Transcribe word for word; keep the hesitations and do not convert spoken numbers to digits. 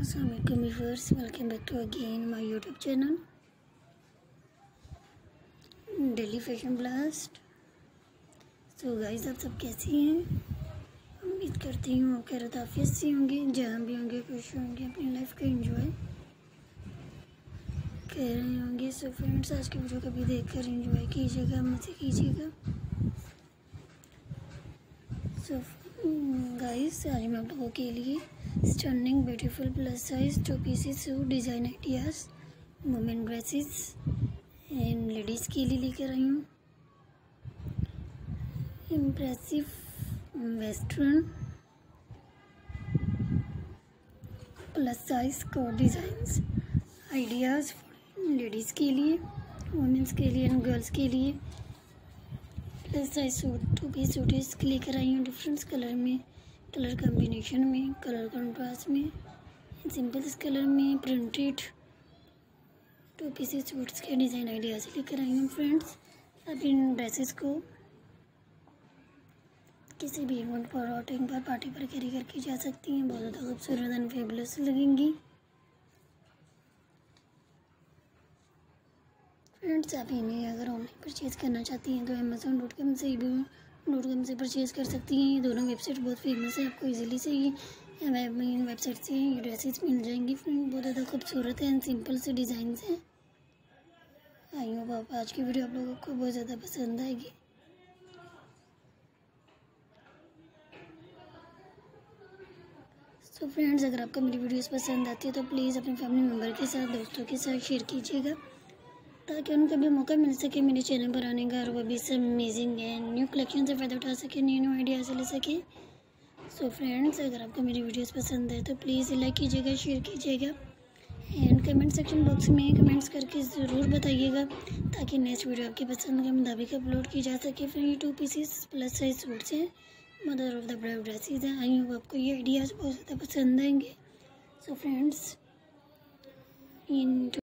Assalamualaikum viewers, welcome back to again my YouTube channel daily fashion blast. So guys, आप सब कैसी हैं? उम्मीद करती हूँ आप खैर आफियत से होंगे, जहाँ भी होंगे खुश होंगे, अपनी लाइफ को एंजॉय कर रहे होंगे। सो फ्रेंड्स, आज की वीडियो को भी देखकर एंजॉय कीजिएगा, मज़े कीजिएगा। सो गाइस, आज मैं आप लोगों के लिए stunning beautiful plus size two pieces suit design ideas, women dresses and ladies के लिए लेकर आई हूँ। Impressive western plus size coat designs ideas ladies के लिए, वुमेंस के लिए एंड गर्ल्स के लिए plus size suit two piece suits लेकर आई हूँ। डिफरेंट कलर में, कलर कॉम्बिनेशन में, कलर कंट्रास्ट में, सिंपल कलर में प्रिंटेड टू पीसेस सूट्स के डिज़ाइन आइडियाज़ लेकर आई हूँ। फ्रेंड्स, आप इन ड्रेसेस को किसी भी इवेंट पर, आउटिंग पर, पार्टी पर कैरी करके जा सकती हैं। बहुत ज़्यादा खूबसूरत एंड फेबुलस लगेंगी। फ्रेंड्स, आप इन्हें अगर ऑनलाइन परचेज़ करना चाहती हैं तो अमेज़ॉन डॉट कॉम से भी डॉट कॉम से परचेज़ कर सकती हैं। ये दोनों वेबसाइट बहुत फेमस है, आपको इजीली से ये इन वेबसाइट से ये ड्रेसेस मिल जाएंगी। फ्रेंड, बहुत ज़्यादा खूबसूरत हैं एंड सिंपल से डिज़ाइन हैं। आई होप आप आज की वीडियो आप लोगों को बहुत ज़्यादा पसंद आएगी। तो फ्रेंड्स, अगर आपको मेरी वीडियोस पसंद आती है तो प्लीज़ अपने फैमिली मेम्बर के साथ, दोस्तों के साथ शेयर कीजिएगा, ताकि उनको भी मौका मिल सके मेरे चैनल पर आने का और वो भी सब अमेजिंग एंड न्यू कलेक्शन से फ़ायदा उठा सके, न्यू न्यू आइडियाज़ ले सके। सो फ्रेंड्स, अगर आपको मेरी वीडियोस पसंद है तो प्लीज़ लाइक कीजिएगा, शेयर कीजिएगा एंड कमेंट सेक्शन बॉक्स में कमेंट्स करके ज़रूर बताइएगा, ताकि नेक्स्ट वीडियो आपकी पसंद के मुताबिक अपलोड की जा सके। फिर ये two pieces plus size suits हैं, mother of the bride dresses हैं। आई होप आपको ये आइडियाज़ बहुत ज़्यादा पसंद आएंगे। सो फ्रेंड्स, इन